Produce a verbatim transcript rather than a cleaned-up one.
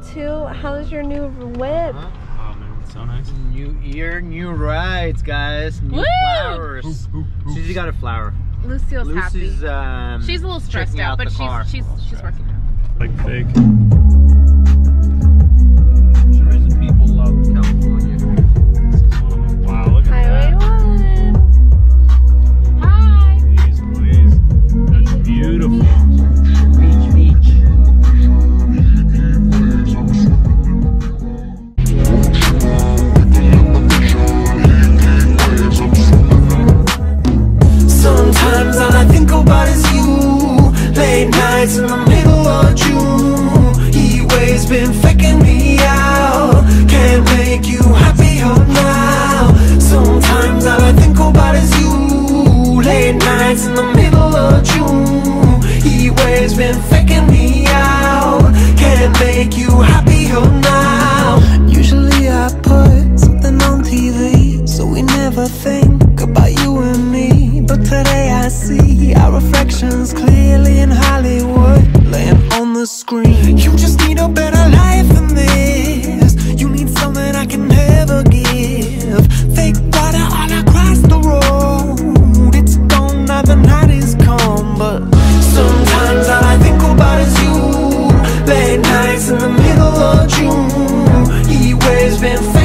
too. How's your new whip? Huh? Oh man, it's so nice. New year, new rides, guys. New Woo! flowers. Ooh, ooh, ooh. Susie got a flower. Lucille's Lucy's happy. um. She's a little stressed checking out, out but the she's car. she's she's working out. Like fake. Sure is people love California. Wow, look at Highway that. one. Hi. Please, please. That's beautiful. Beach, beach. Sometimes all I think about is you. Late nights in the middle of June. He waves been faking me out. Can't make you happier now. Sometimes all I think about is you. Late nights in the middle of June. He waves been faking me out. Can't make you happier now. Usually I put something on T V, so we never think about you and me. But today I see our reflections clearly in Hollywood, laying on the screen. You just need a better life than this. You need something I can never give. Fake water all across the road. It's gone now, the night is come. But sometimes all I think about is you. Late nights in the middle of June. He waves been